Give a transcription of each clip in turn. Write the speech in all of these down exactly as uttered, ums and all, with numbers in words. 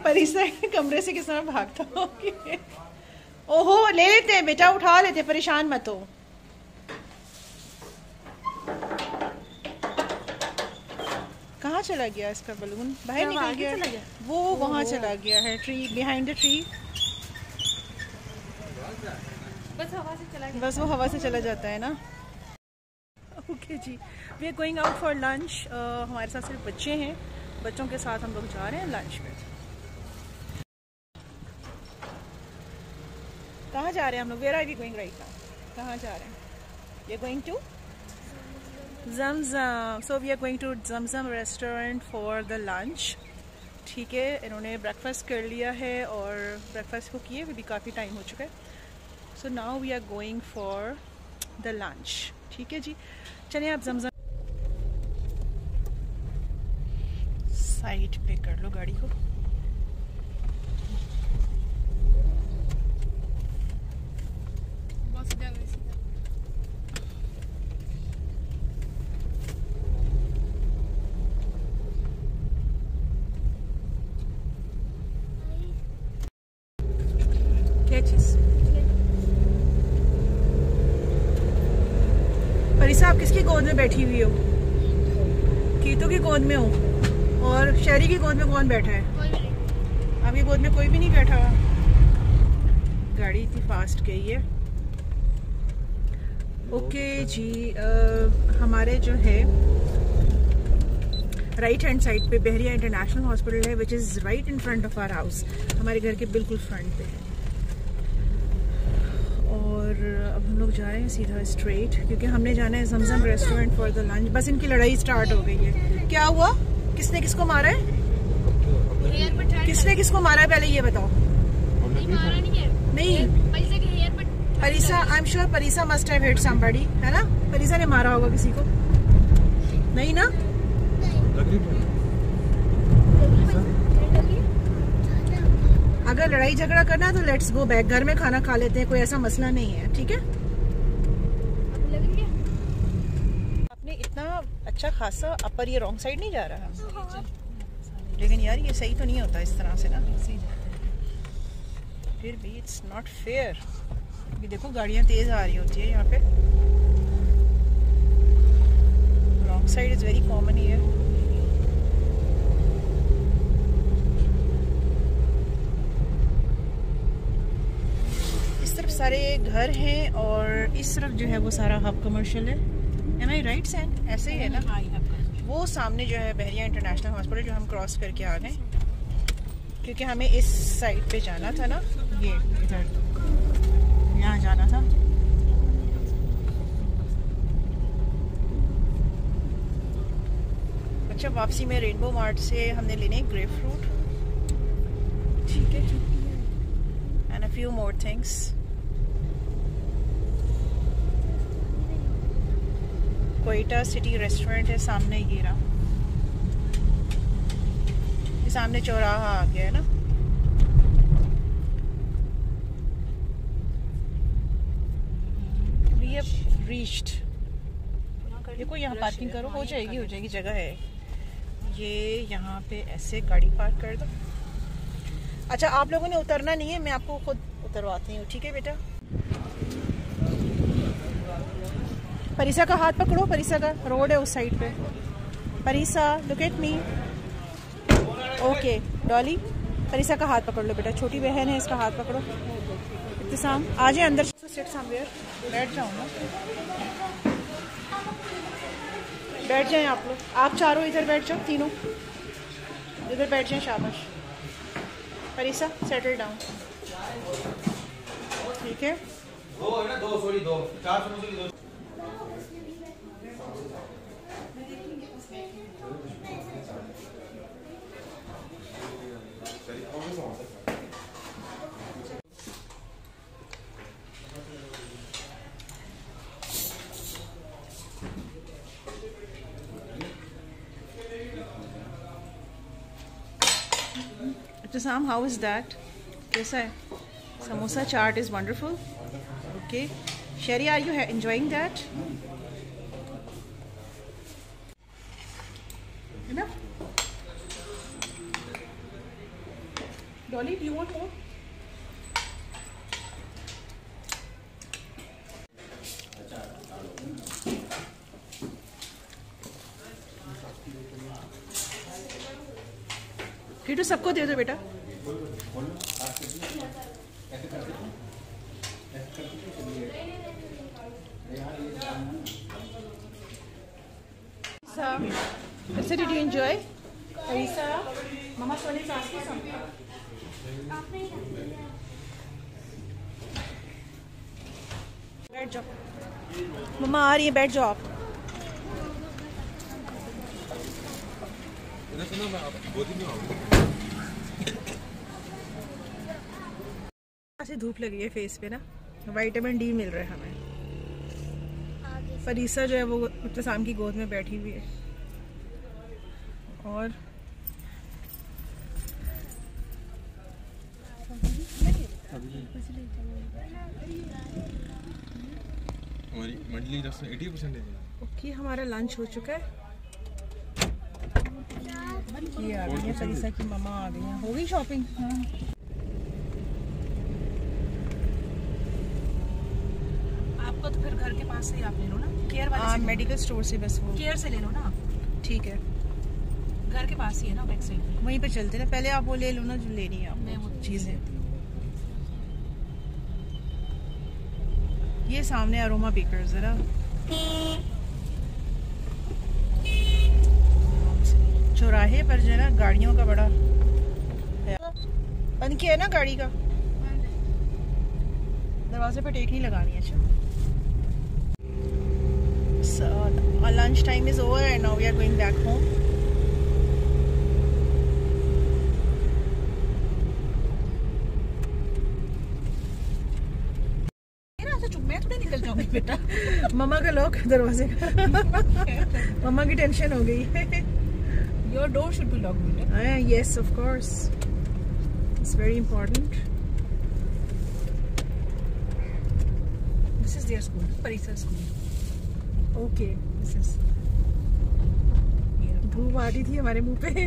फरीसा के कमरे से किस तरह भागता हो। ओहो, ले लेते हैं बेटा, उठा लेते, परेशान मत हो। कहाँ चला गया इसका बलून? बाहर निकल गया, चला गया। वो वहाँ चला गया है, ट्री बिहाइंड द ट्री। बस हवा से चला गया। बस वो हवा से चला जाता है ना। ओके जी, we are going out for lunch. हमारे साथ सिर्फ बच्चे हैं, बच्चों के साथ हम लोग जा रहे हैं लंच पे। कहाँ जा रहे हैं हम लोग? Where are we going right now? कहाँ जा रहे हैं? We are going to Zamzam. So we are going to Zamzam restaurant for the lunch. ठीक है, इन्होंने ब्रेकफास्ट कर लिया है और ब्रेकफास्ट को किए हुए भी काफ़ी टाइम हो चुका है। So now we are going for the lunch. ठीक है जी, चलिए आप जमजम साइड पे कर लो गाड़ी को। क्या चीज? परिसा, आप किसकी गोद में बैठी हुई हो? कीतू की गोद में हो। और शहरी की गोद में कौन बैठा है? आपकी गोद में कोई भी नहीं बैठा। गाड़ी इतनी फास्ट गई है। ओके जी, आ, हमारे जो है राइट हैंड साइड पे बहरिया इंटरनेशनल हॉस्पिटल है, which is right in front of our house. हमारे घर के बिल्कुल फ्रंट पे है। और अब हम लोग जा रहे हैं सीधा स्ट्रेट, क्योंकि हमने जाना है Zamzam restaurant for the lunch. बस इनकी लड़ाई स्टार्ट हो गई है। क्या हुआ? किसने किसको मारा है? किसने किसको मारा है पहले ये बताओ। नहीं, Parisa, I am sure Parisa must have hit somebody, है ना? परिसा ने मारा होगा किसी को, नहीं ना? अगर लड़ाई झगड़ा करना है तो लेट्स गो बैक, घर में खाना खा लेते हैं, कोई ऐसा मसला नहीं है। ठीक है, आपने इतना अच्छा खासा अपर, ये रॉन्ग साइड नहीं जा रहा, लेकिन यार ये सही तो नहीं होता इस तरह से ना, फिर भी इट्स नॉट फेयर। ये देखो गाड़ियां तेज आ रही होती है यहाँ पे। Wrong side is very common here. इस तरफ सारे घर हैं और इस तरफ जो है वो सारा हब कमर्शियल है। Am I right Sain? ऐसे ही है ना? वो सामने जो है बहरिया इंटरनेशनल हॉस्पिटल, जो हम क्रॉस करके आ गए, क्योंकि हमें इस साइड पे जाना था ना, ये इधर यहाँ जाना था। अच्छा, वापसी में रेनबो मार्ट से हमने लेने ग्रेप फ्रूट, ठीक है, and a few more things. Quetta city restaurant है सामने, ये रहा, ये सामने चौराहा आ गया है ना। We have reached। देखो यहाँ पार्किंग करो, हो जाएगी हो जाएगी जगह है। ये यहाँ पे ऐसे गाड़ी पार्क कर दो। अच्छा, आप लोगों ने उतरना नहीं है, मैं आपको खुद उतरवाती हूँ, ठीक है बेटा? परिसा का हाथ पकड़ो, परिसा का रोड है उस साइड पे। Parisa, look at me. Okay Dolly, Parisa का हाथ पकड़ लो बेटा, छोटी बहन है, इसका हाथ पकड़ो। इब्तिसाम आ जाए अंदर, सिट समवेयर, बैठ जाओ ना, बैठ जाएं आप लोग, आप चारों इधर बैठ जाओ, तीनों इधर बैठ जाएं, शाबाश। परिसा सेटल डाउन, ठीक है? दो है ना, दो सॉरी दो, चार समोसे की दो। Sam, how is that? कैसा है? Samosa chaat is wonderful. Okay. Sherry, are you enjoying that? Enough? Dolly, do you want more? Kitu सबको दे दो बेटा। So, did you enjoy? Arisa, Mama Soni is asking something. बैठ जाओ, मम्मा आ रही है, बैठ जाओ आप। ऐसे धूप लगी है फेस पे ना, विटामिन डी मिल रहा है हमें। फरीसा जो है वो मुत्तसाम की गोद में बैठी हुई है और हमारी मंडली दस अस्सी परसेंट है। ओके, हमारा लंच हो चुका है। ये आ गई है फरीसा की मम्मा, आ गई है। हो गई शॉपिंग? हाँ। आपको तो फिर घर के पास से ही आप ले लो ना, केयर वाले से, मेडिकल स्टोर से, बस वो केयर से ले लो ना। ठीक है, घर के पास ही है ना, बैक साइड, वहीं पे चलते ना। पहले आप वो ले लो ना जो लेनी है आपको चीजें। ये सामने अरोमा बेकर्स है ना, चौराहे पर जो है ना गाड़ियों का बड़ा बंद किया है ना गाड़ी का, दरवाजे पर टेक नहीं लगानी है। अच्छा, so, our lunch time is over and now we are going back home. मैं थोड़ा निकल जाऊंगी बेटा। मम्मा का लॉक दरवाजे का। मम्मा की टेंशन हो गई है। Your door should be locked, बेटा। Ah, yes, of course. It's very important. This is their school, Parisa school. Okay, this is. धूप आ रही थी हमारे मुंह पे।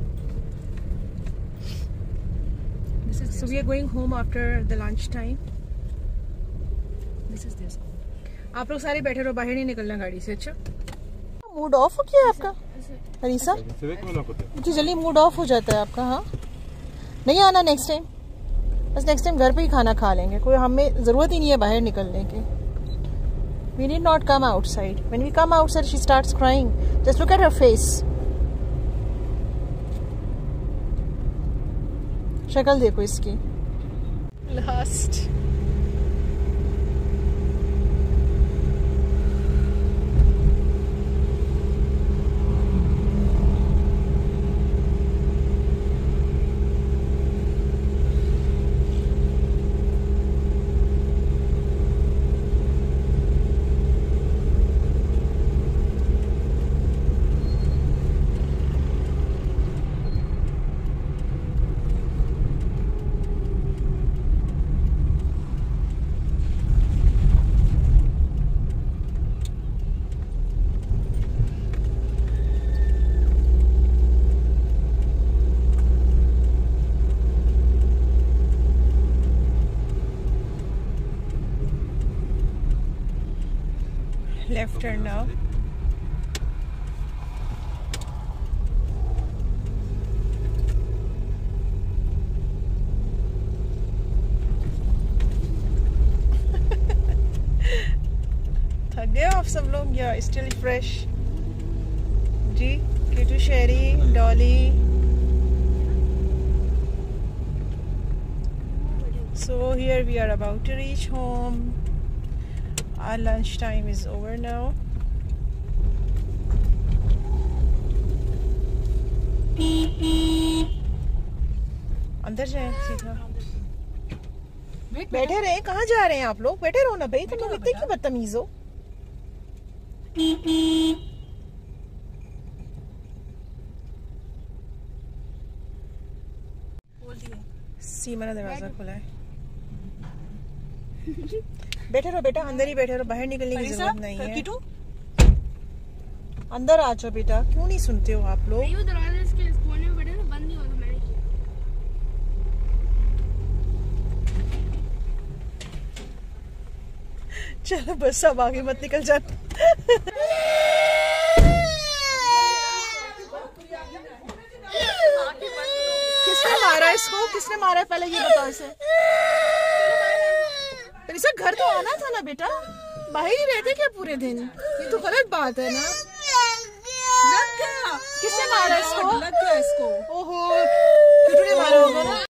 This is. So we are going home after the lunch time. This is their school. आप लोग सारे बैठे रहो, बाहर नहीं निकलना गाड़ी से। अच्छा, मूड ऑफ हो गया आपका हरीसा? इतनी जल्दी मूड ऑफ हो जाता है आपका? हाँ, नहीं आना नेक्स्ट टाइम। बस नेक्स्ट टाइम घर पे ही खाना खा लेंगे, कोई हमें जरूरत ही नहीं है बाहर निकलने की। We need not come outside. When we come outside, she starts crying. Just look at her face. शक्ल देखो इसकी। Last. Left turn now. थक गए आप सब लोग या still fresh? Ji, Kitu, Sheri, Dolly. So here we are about to reach home. Our lunch time is over now. अंदर जाए सीधा। बैठे रहे, कहाँ जा रहे हैं आप लोग? बैठे रहो ना भाई, तुम लोग इतने क्यों बदतमीज हो? सीमा ने दरवाजा खोला है। बैठे रहो बेटा, अंदर ही बैठे रहो, बाहर निकलने की जरूरत नहीं है। किटू, अंदर आ जाओ बेटा, क्यों नहीं सुनते हो आप लोग? दरवाजे इसके कोने में बैठे, बंद नहीं होता, मैंने किया। चलो बस अब आगे मत निकल जा। किसने मारा इसको? किसने मारा पहले ये बताओ इसे। पर इसे घर तो आना था ना बेटा, बाहर ही रहते क्या पूरे दिन? ये तो गलत बात है ना। लग गया। किसने मारा इसको? लग गया इसको। ओहो, किटू ने मारा होगा ना।